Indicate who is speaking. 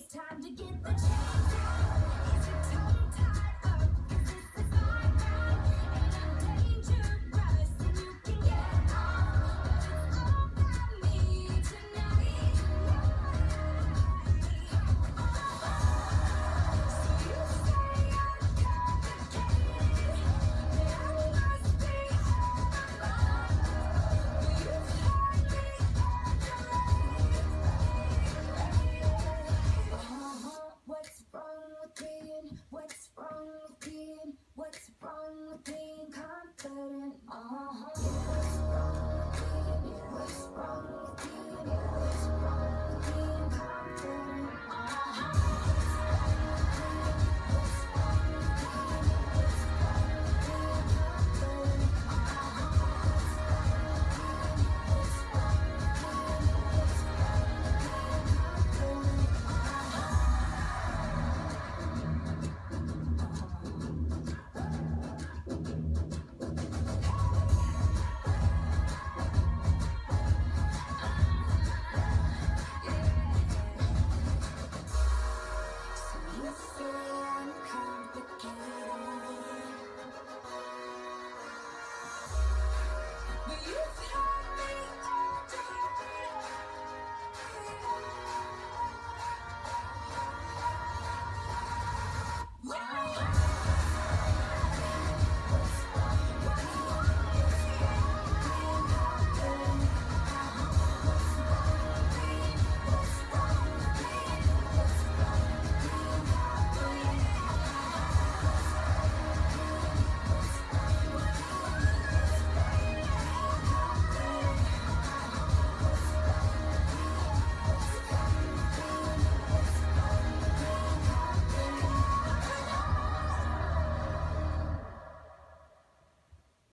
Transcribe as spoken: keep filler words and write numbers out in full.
Speaker 1: time to get the change on. Is your tongue tied up? 'Cause this is my ride, and I'm dangerous, and you can get off. But it's all about me tonight. So you say I'm complicated, that I must be out of line. But you've had me uh-huh. What's wrong with being, what's wrong with being, what's wrong with being confident? Uh-huh. What's wrong with being, what's wrong with being, what's wrong with being confident?